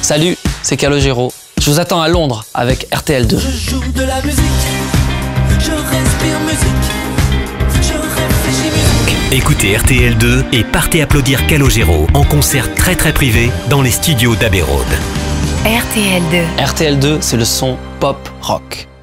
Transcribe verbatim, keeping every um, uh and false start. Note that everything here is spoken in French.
Salut, c'est Calogero. Je vous attends à Londres avec R T L deux. Je joue de la musique, je respire musique, je réfléchis musique. Écoutez R T L deux et partez applaudir Calogero en concert très très privé dans les studios d'Abbey Road. R T L deux. R T L deux, c'est le son pop rock.